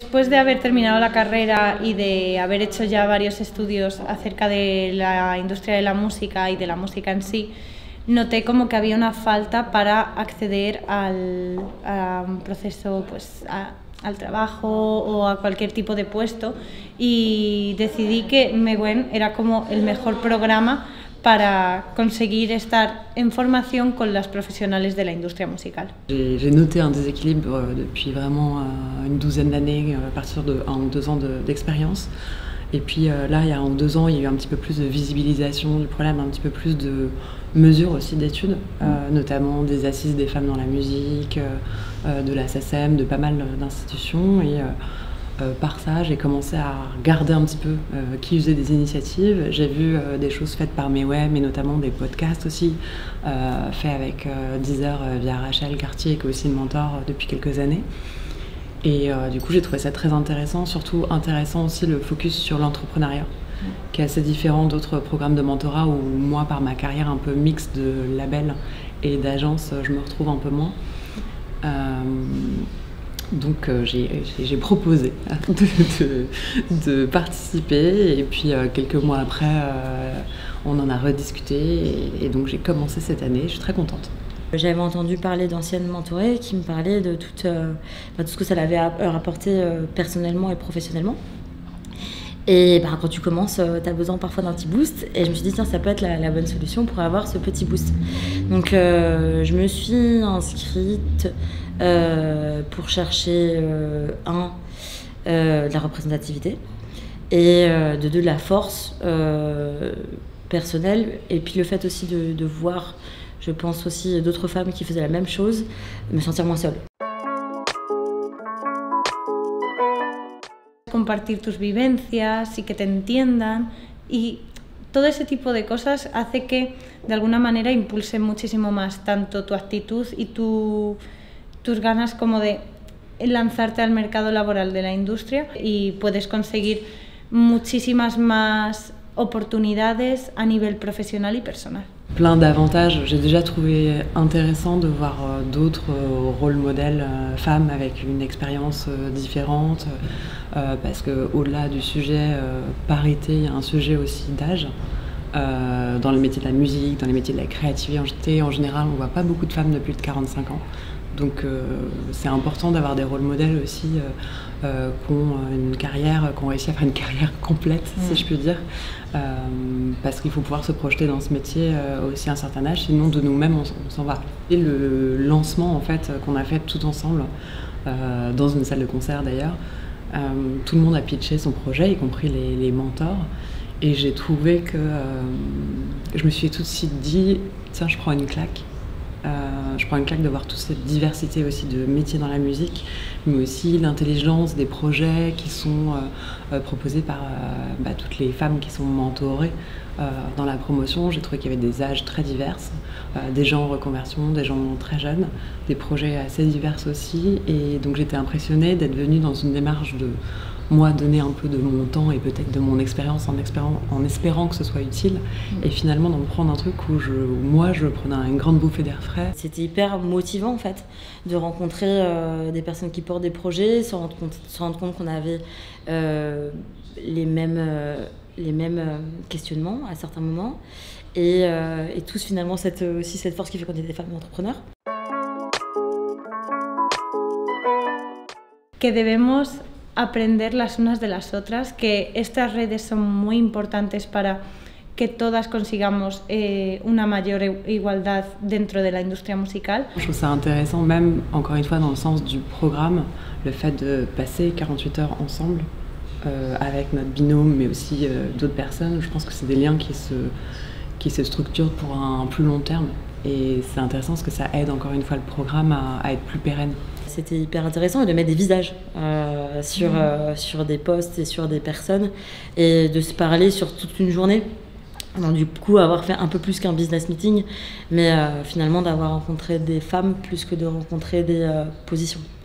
Después de haber terminado la carrera y de haber hecho ya varios estudios acerca de la industria de la música y de la música en sí, noté como que había una falta para acceder a un proceso, pues, al trabajo o a cualquier tipo de puesto, y decidí que Mewen era como el mejor programa para conseguir estar en formación con las profesionales de la industria musical. J'ai noté un déséquilibre depuis vraiment une douzaine d'années, à partir de 1 ou 2 ans d'expérience. Et puis là, il y a 1 ou 2 ans, il y a eu un petit peu plus de visibilisation du problème, un petit peu plus de mesures aussi d'études, notamment des assises des femmes dans la musique, de la SACEM, de pas mal d'institutions. Et par ça, j'ai commencé à regarder un petit peu qui faisait des initiatives. J'ai vu des choses faites par Mewen, mais notamment des podcasts aussi, faits avec Deezer via Rachel Cartier, qui est aussi une mentor depuis quelques années. Et du coup, j'ai trouvé ça très intéressant, surtout intéressant aussi le focus sur l'entrepreneuriat, qui est assez différent d'autres programmes de mentorat où moi, par ma carrière un peu mixte de label et d'agence, je me retrouve un peu moins. Donc j'ai proposé de participer, et puis quelques mois après, on en a rediscuté, et donc j'ai commencé cette année. Je suis très contente. J'avais entendu parler d'anciennes mentorées qui me parlaient de tout ce que ça l'avait rapporté personnellement et professionnellement. Et quand tu commences, tu as besoin parfois d'un petit boost. Et je me suis dit, tiens, ça peut être la bonne solution pour avoir ce petit boost. Donc je me suis inscrite pour chercher de la représentativité, et de la force personnelle, et puis le fait aussi de voir, je pense aussi, d'autres femmes qui faisaient la même chose, me sentir moins seule. Compartir tus vivencias y que te entiendan, y todo ese tipo de cosas hace que de alguna manera impulse muchísimo más tanto tu actitud y tus ganas como de lanzarte al mercado laboral de la industria, y puedes conseguir muchísimas más oportunidades a nivel professionnel et personnel. Plein d'avantages. J'ai déjà trouvé intéressant de voir d'autres rôles modèles femmes avec une expérience différente, parce qu'au-delà du sujet parité, il y a un sujet aussi d'âge. Dans le métier de la musique, dans les métiers de la créativité en général, on ne voit pas beaucoup de femmes de plus de 45 ans. Donc c'est important d'avoir des rôles modèles aussi qui ont une carrière, qui ont réussi à faire une carrière complète, si je puis dire, parce qu'il faut pouvoir se projeter dans ce métier aussi à un certain âge, sinon de nous-mêmes on s'en va. Et le lancement en fait qu'on a fait tout ensemble, dans une salle de concert d'ailleurs, tout le monde a pitché son projet, y compris les mentors, et j'ai trouvé que je me suis tout de suite dit, tiens, je prends une claque. Je prends une claque de voir toute cette diversité aussi de métiers dans la musique, mais aussi l'intelligence des projets qui sont proposés par toutes les femmes qui sont mentorées dans la promotion. J'ai trouvé qu'il y avait des âges très divers, des gens en reconversion, des gens très jeunes, des projets assez divers aussi, et donc j'étais impressionnée d'être venue dans une démarche de moi donner un peu de mon temps et peut-être de mon expérience en espérant que ce soit utile, et finalement d'en prendre un truc où moi je prenais une grande bouffée d'air frais. C'était hyper motivant en fait de rencontrer des personnes qui portent des projets, se rendre compte qu'on avait les mêmes questionnements à certains moments, et tous finalement aussi cette force qui fait qu'on est des femmes entrepreneurs. Que debemos aprender las unas de las otras, que estas redes son muy importantes para que todas consigamos una mayor igualdad dentro de la industria musical. Je trouve ça intéressant, même encore une fois dans le sens du programme, le fait de passer 48 heures ensemble avec notre binôme, mais aussi d'autres personnes. Je pense que c'est des liens qui se structurent pour un plus long terme, et c'est intéressant parce que ça aide encore une fois le programme à être plus pérenne. C'était hyper intéressant de mettre des visages sur des posts et sur des personnes, et de se parler sur toute une journée. Donc, du coup, avoir fait un peu plus qu'un business meeting, mais finalement d'avoir rencontré des femmes plus que de rencontrer des positions.